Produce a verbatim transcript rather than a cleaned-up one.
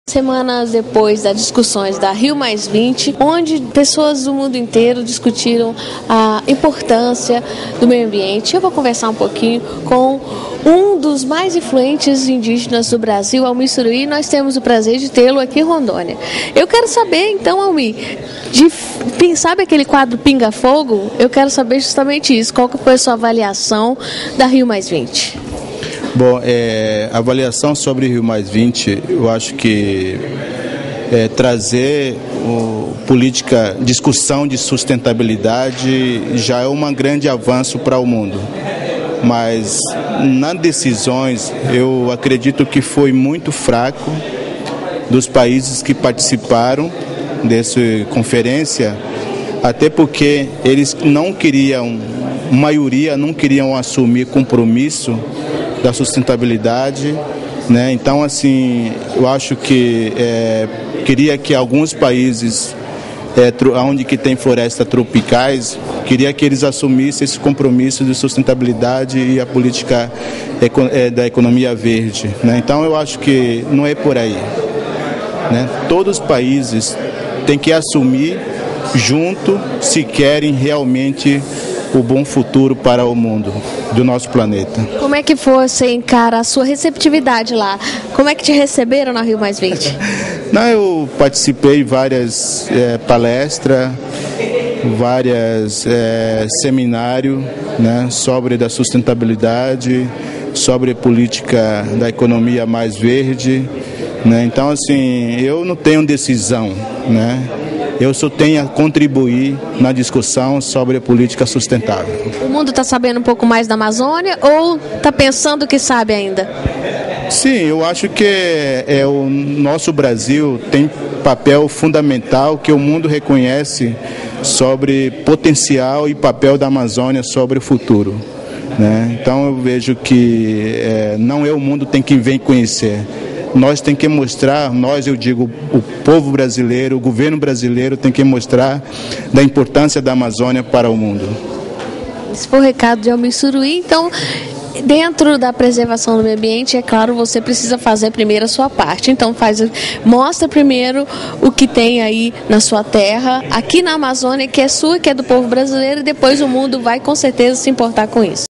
Semanas depois das discussões da Rio mais vinte, onde pessoas do mundo inteiro discutiram a importância do meio ambiente, eu vou conversar um pouquinho com um dos mais influentes indígenas do Brasil, Almir Suruí. Nós temos o prazer de tê-lo aqui em Rondônia. Eu quero saber, então, Almir, de, sabe aquele quadro Pinga Fogo? Eu quero saber justamente isso. Qual que foi a sua avaliação da Rio mais vinte? Bom, é, a avaliação sobre Rio mais vinte, eu acho que é, trazer o, política, discussão de sustentabilidade já é um grande avanço para o mundo. Mas nas decisões, eu acredito que foi muito fraco dos países que participaram dessa conferência, até porque eles não queriam, a maioria não queriam assumir compromisso da sustentabilidade, né? Então, assim, eu acho que é, queria que alguns países é, onde que tem florestas tropicais, queria que eles assumissem esse compromisso de sustentabilidade e a política é, da economia verde, né? Então, eu acho que não é por aí, né? Todos os países têm que assumir junto se querem realmente o bom futuro para o mundo, do nosso planeta. Como é que você encara a sua receptividade lá? Como é que te receberam na Rio mais vinte? Não, eu participei de várias é, palestras, vários é, seminários, né, sobre da sustentabilidade, sobre a política da economia mais verde, né? Então, assim, eu não tenho decisão, né? Eu só tenho a contribuir na discussão sobre a política sustentável. O mundo está sabendo um pouco mais da Amazônia ou está pensando que sabe ainda? Sim, eu acho que é, é, o nosso Brasil tem papel fundamental que o mundo reconhece sobre potencial e papel da Amazônia sobre o futuro, né? Então eu vejo que é, não é o mundo tem que vir conhecer. Nós tem que mostrar, nós eu digo, o povo brasileiro, o governo brasileiro tem que mostrar da importância da Amazônia para o mundo. Esse foi o recado de Almir Suruí. Então, dentro da preservação do meio ambiente, é claro, você precisa fazer primeiro a sua parte. Então, faz, mostra primeiro o que tem aí na sua terra, aqui na Amazônia, que é sua, que é do povo brasileiro, e depois o mundo vai com certeza se importar com isso.